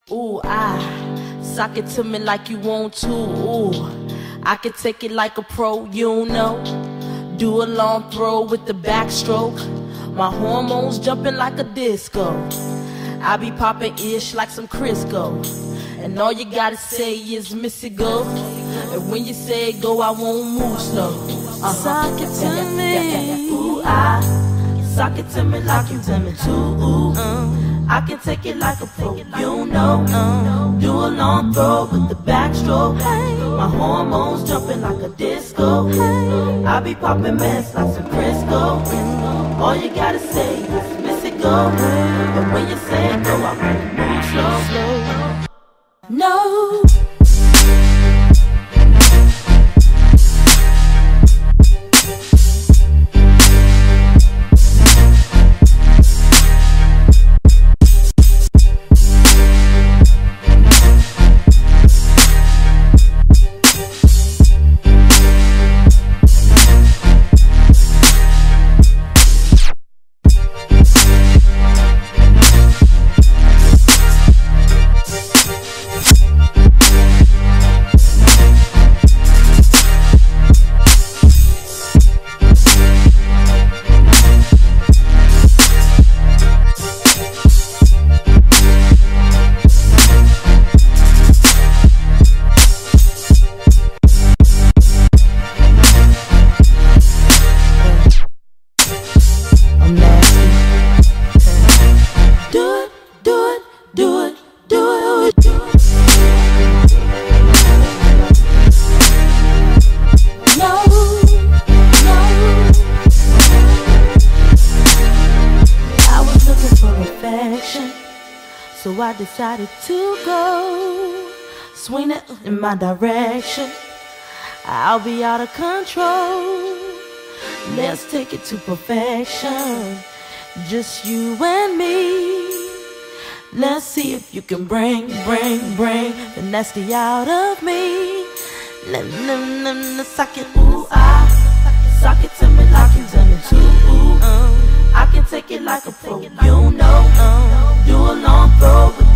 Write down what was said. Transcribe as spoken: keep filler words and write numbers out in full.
Ooh, I sock it to me like you want to. Ooh, I can take it like a pro, you know. Do a long throw with the backstroke. My hormones jumping like a disco. I be popping ish like some Crisco. And all you gotta say is Missy go. And when you say go, I won't move slow. Uh-huh. Sock it to yeah, yeah, me. Yeah, yeah, yeah. Ooh, I sock it to me like you tell me to. Ooh, uh. I can take it like a pro, you know. uh. Do a long throw with the backstroke. My hormones jumping like a disco. I be popping mess like some Crisco. All you gotta say is Missy go. But when you say go, I wanna move slow, slow. No. So I decided to go, swing it in my direction. I'll be out of control. Let's take it to perfection. Just you and me. Let's see if you can bring, bring, bring the nasty out of me. Let me sock it, ooh, I sock it to me like you tell me to. Ooh, I can take it like a pro, you know. Do a long throw with